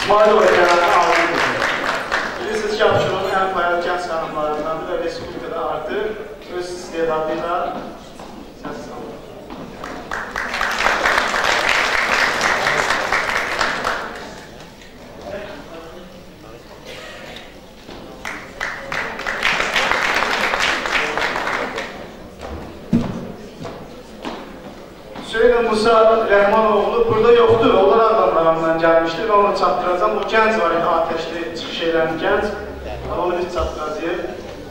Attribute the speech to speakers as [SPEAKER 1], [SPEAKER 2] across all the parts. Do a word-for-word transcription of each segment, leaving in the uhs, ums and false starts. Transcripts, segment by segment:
[SPEAKER 1] İsmail Oya'nı aldı. Bilirsiniz ki Abşeronun en faydalı genç hanımlarından ve Respublikada artık öz istedadıyla ses saldı. Söylə Musa Rəhmanoğlu burada yoxdur, onlar adamlarından gəlmişdir və onu çatdıracam. O gənc var idi, ateşli çıxış edən gənc. Onu biz çatdıracaq.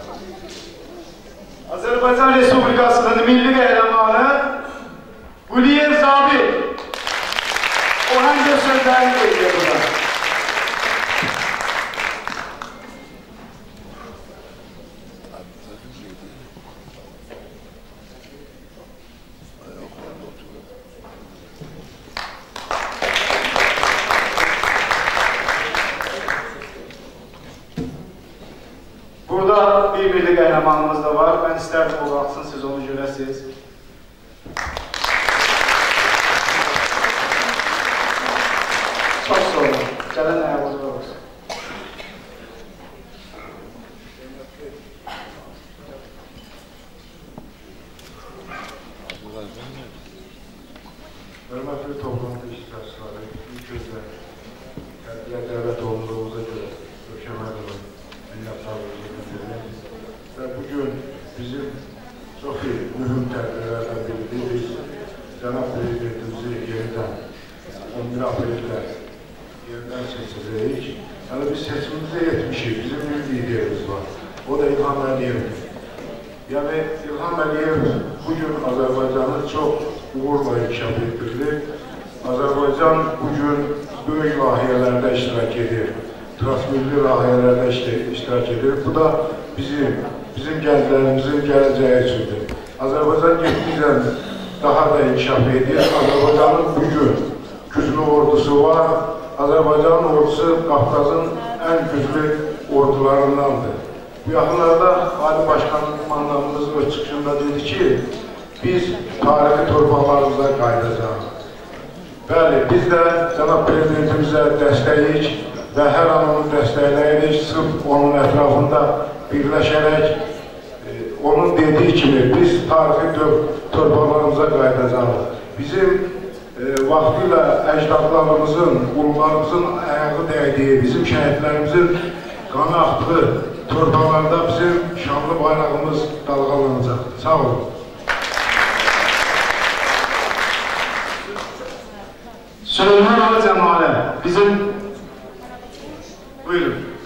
[SPEAKER 1] Azərbaycan Respublikasının milli qəhrəmanı Quliyev Zabit. O hangi sözlərini deyir burada? Burada bir milli qəhrəmanımız da var. Mən istərdim o qalsın, siz onu görəsiniz. Çox sağ olun. Gələn ayağınız var olsun.
[SPEAKER 2] Hörmətli toplantı iştirakçıları, ilk özlə Tərbiyə Dəvət olduğumuza görə ölkəmədədir. Və bugün bizim çox mühüm tədbirlərdən biridir. Biz Cənab Prezidentimizi yenidən on bir apreldə yenidən seçəcəyik. Yəni biz seçimimizə yetmişik, bizim bir liderimiz var. O da İlham Əliyevdir. Yəni İlham Əliyev bugün Azərbaycanı çox uğurla inkişaf etdirdi. Azərbaycan bugün böyük layihələrdə iştirak edir. Transmilli layihələrdə iştirak edir. Bu da bizim, bizim gənclərimizin gələcəyi üçündür. Azərbaycan getdikcə daha da inkişaf edir. Azərbaycanın bugün güclü ordusu var. Azərbaycanın ordusu Qafqazın ən güclü ordularındandır. Bu yaxınlarda Ali Başkan komandanımız öz çıxışında dedi ki, biz tarixi torpaqlarımıza qayıdacağıq. Bəli, biz də Cənab Prezidentimizə dəstəyik və hər an onu dəstəkləyirik, sırf onun ətrafında birləşərək, e, onun dediyi kimi biz tarixi torpaqlarımıza qayıdacağıq. Bizim e, vaxtıyla əcdadlarımızın, ulularımızın ayağı dəydiyi, bizim şəhidlərimizin qanı axtığı torpaqlarda bizim şanlı bayrağımız dalğalanacaq. Sağ olun.
[SPEAKER 1] Süleyman Ali Cəmalə, bizim... Buyurun.